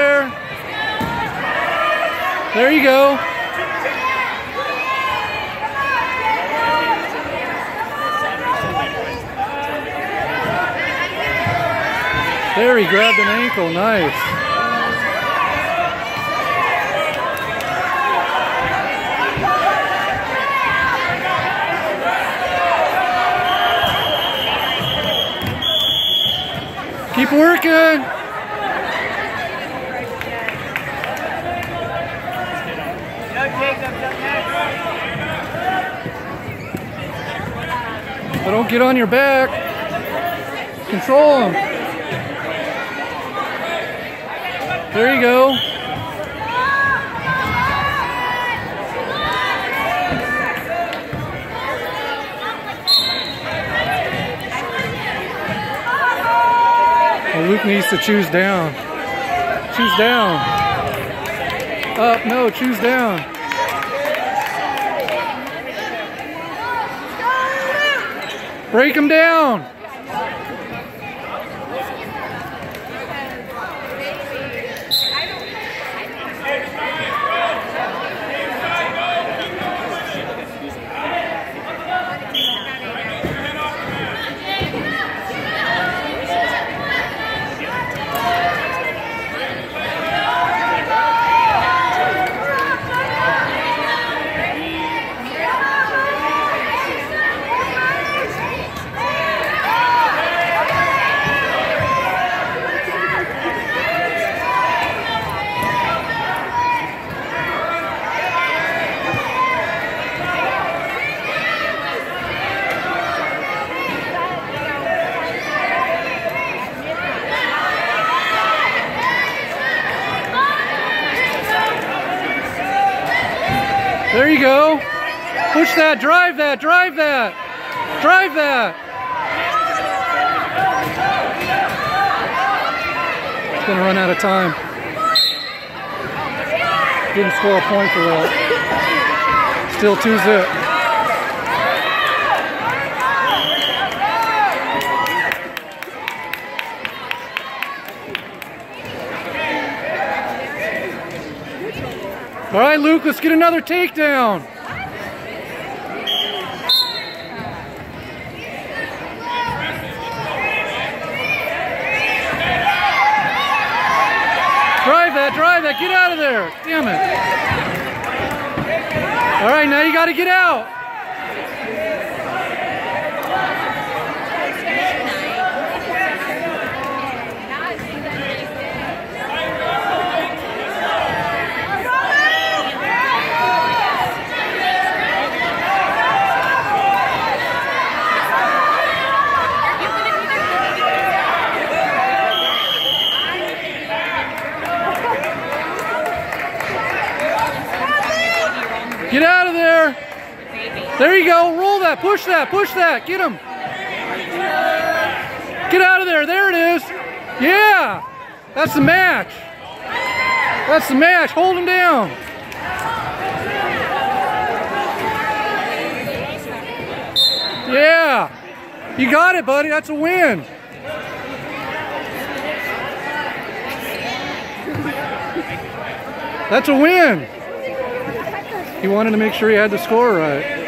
there. There you go. There, he grabbed an ankle. Nice. Keep working. But don't get on your back. Control him. There you go. Well, Luke needs to choose down. Choose down. Up, no, choose down. Break him down. There you go. Push that, drive that, drive that. Drive that. It's going to run out of time. Didn't score a point for that. Still 2-zip. All right, Luke, let's get another takedown. Drive that, get out of there. Damn it. All right, now you got to get out. Get out of there. There you go. Roll that. Push that. Push that. Get him. Get out of there. There it is. Yeah. That's the match. That's the match. Hold him down. Yeah. You got it, buddy. That's a win. That's a win. He wanted to make sure he had the score right.